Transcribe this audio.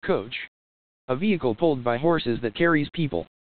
Coach. A vehicle pulled by horses that carries people.